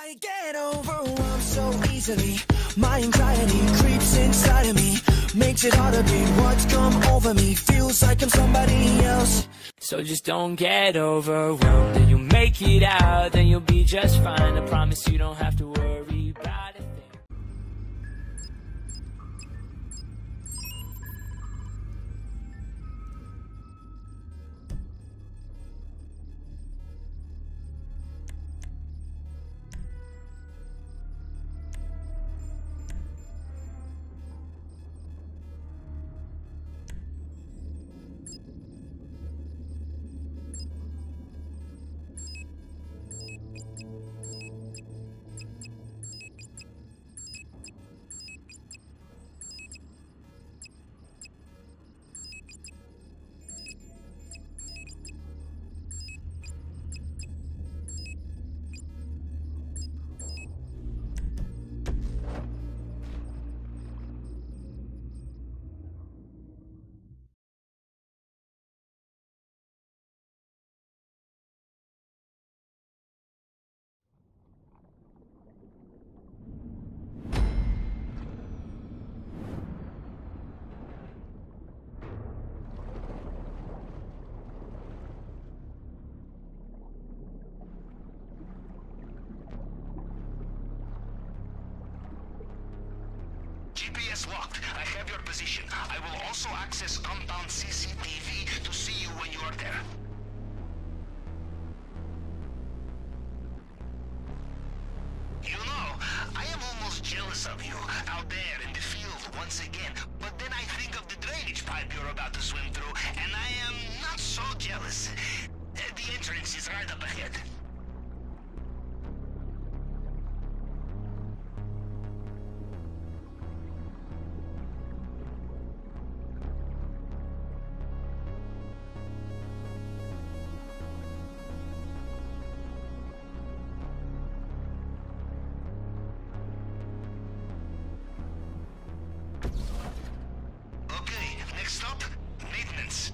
I get overwhelmed so easily. My anxiety creeps inside of me, makes it hard to be what's come over me. Feels like I'm somebody else. So just don't get overwhelmed, and you'll make it out, then you'll be just fine. I promise you don't have to worry about a thing. GPS locked. I have your position. I will also access compound CCTV to see you when you are there. You know, I am almost jealous of you out there in the field once again, but then I think of the drainage pipe you're about to swim through, and I am not so jealous. The entrance is right up ahead. Okay, next stop, maintenance.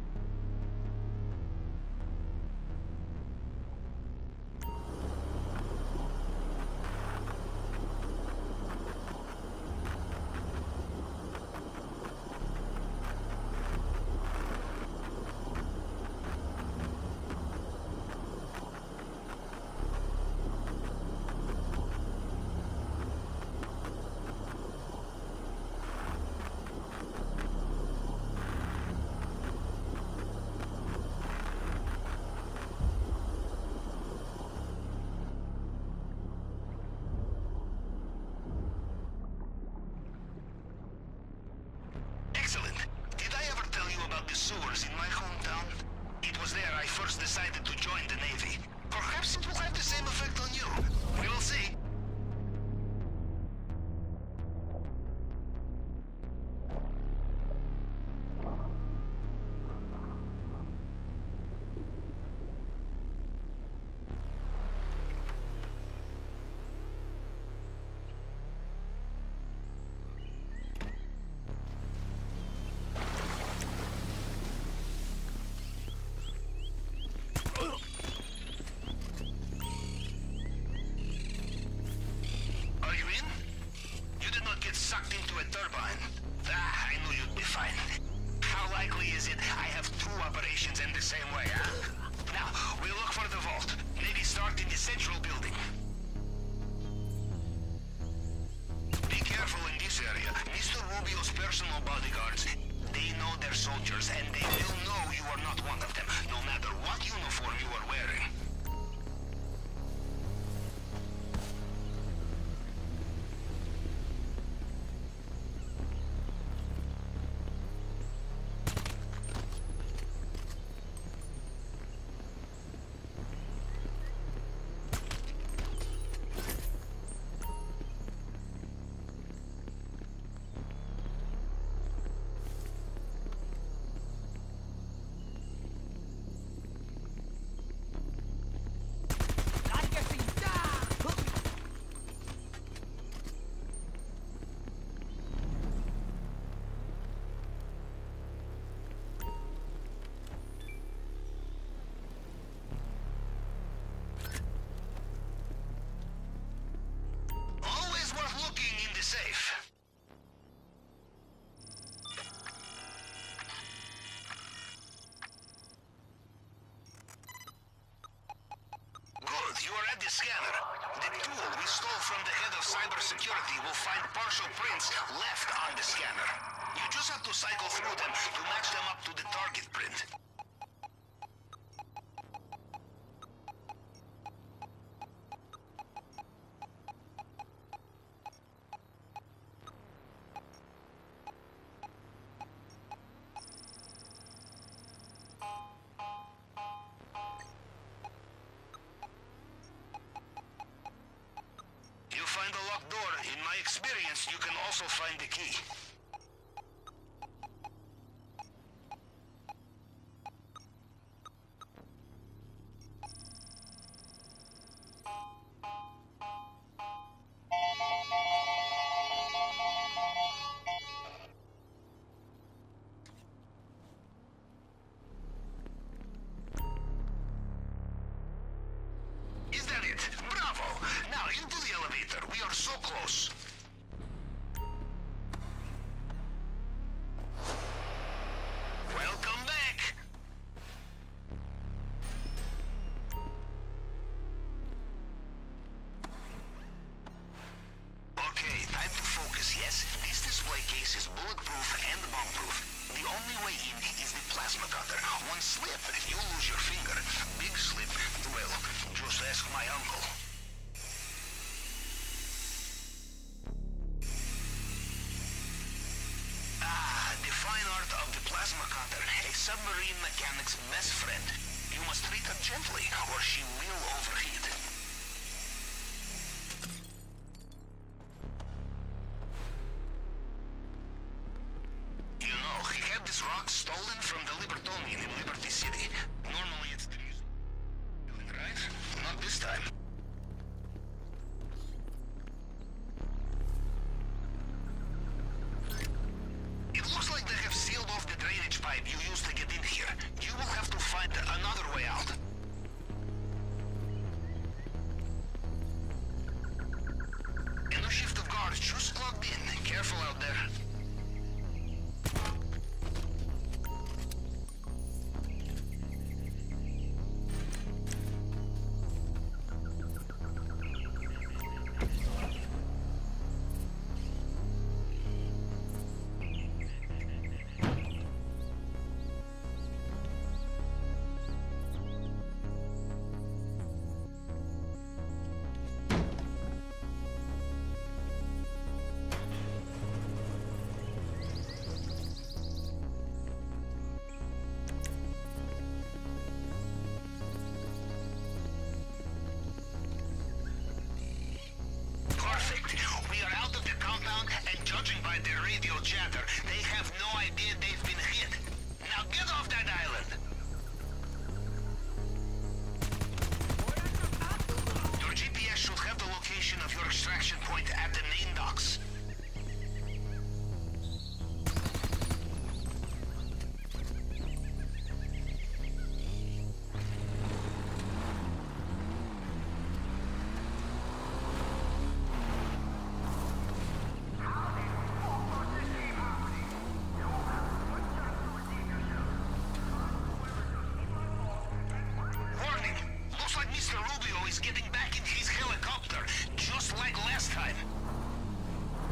Excellent. Did I ever tell you about the sewers in my hometown? It was there I first decided to join the Navy. Perhaps it will have the same effect on you. We will see. Are you in? You did not get sucked into a turbine. I knew you'd be fine. How likely is it I have two operations in the same way, huh? Now, we'll look for the vault. Maybe start in the central building. Be careful in this area. Mr. Rubio's personal bodyguards, they know their soldiers, and they will know you are not one of them, no matter what uniform you are wearing. at the scanner. The tool we stole from the head of cybersecurity will find partial prints left on the scanner. You just have to cycle through them to match them up to the target print. You find a locked door. In my experience, you can also find the key. Is that it? Bravo! Now into the elevator. We are so close. Welcome back. Okay, time to focus, yes? This display case is bulletproof and bomb-proof. The only way in is the plasma cutter. One slip, you lose your finger. Big slip, well, just ask my uncle. Ah, the fine art of the plasma cutter, a submarine mechanic's best friend. You must treat her gently, or she will overheat. You know, he had this rock stolen from the Libertonian in Liberty City. Normally it's right? Not this time. It looks like they have sealed off the drainage pipe you used to get in here. You will have to find another way out. And a shift of guards just clocked in. Careful out there. We are out of the compound, and judging by their radio chatter, they have no idea they've been hit. Now get off that island! Your GPS should have the location of your extraction point at the main docks. Mr. Rubio is getting back in his helicopter, just like last time.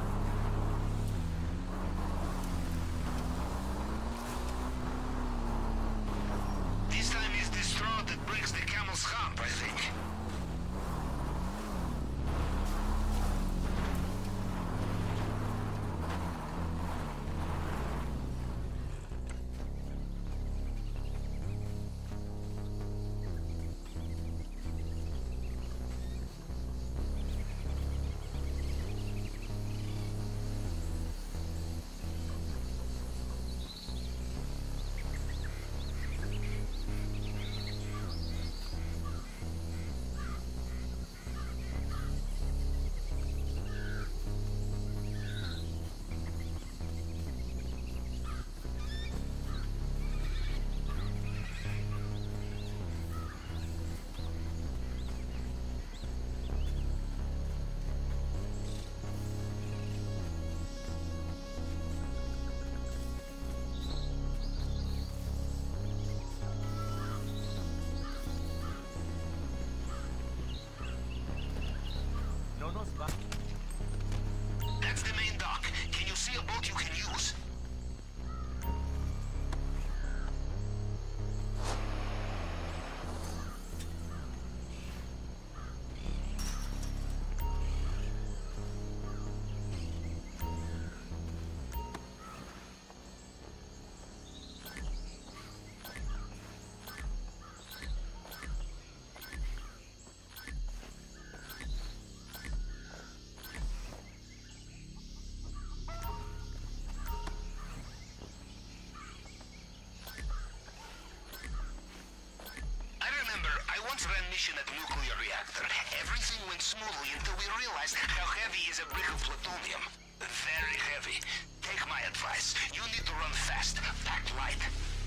ignition at the nuclear reactor. Everything went smoothly until we realized how heavy is a brick of plutonium. Very heavy. Take my advice. You need to run fast. Pack light.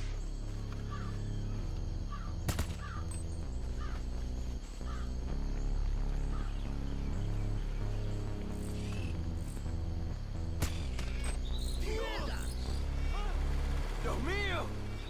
Dios mío!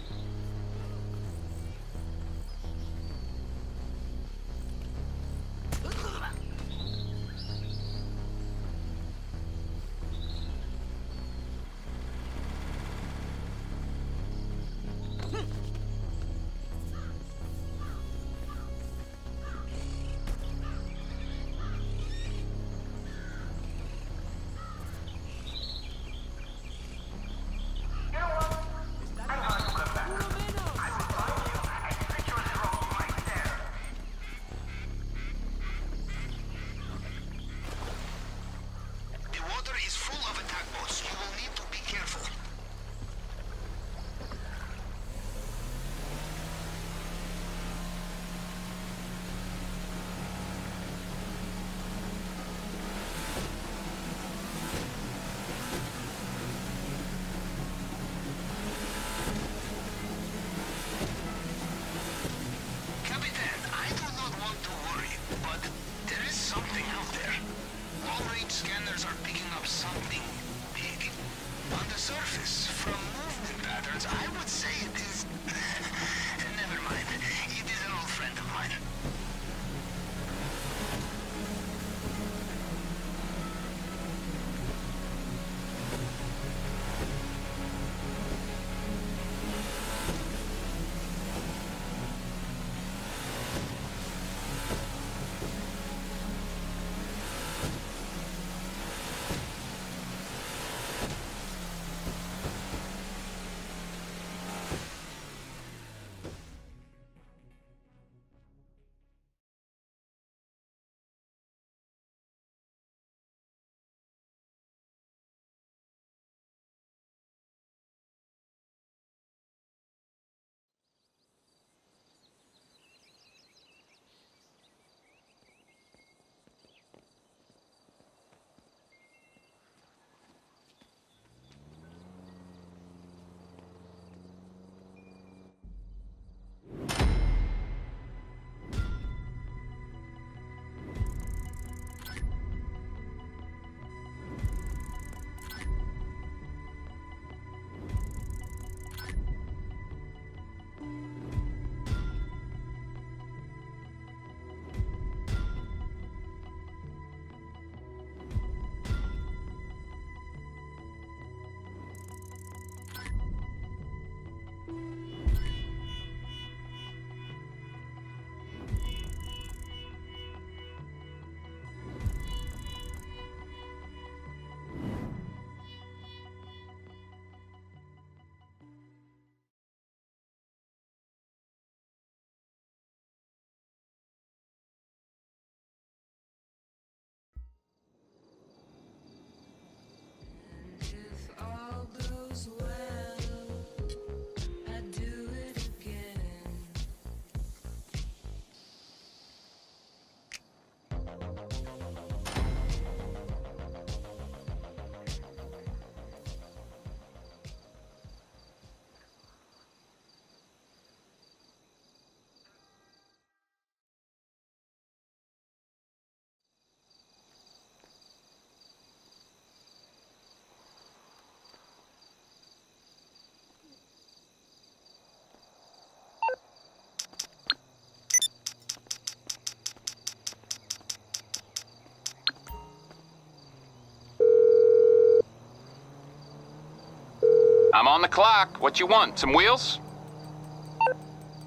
I'm on the clock. What you want? Some wheels?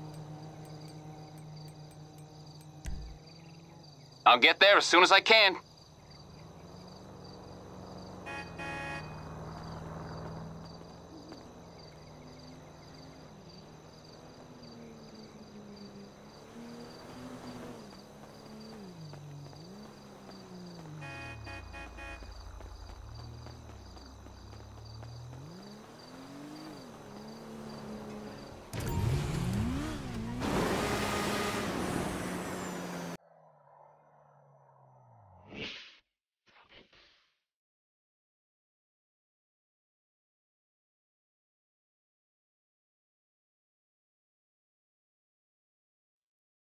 I'll get there as soon as I can.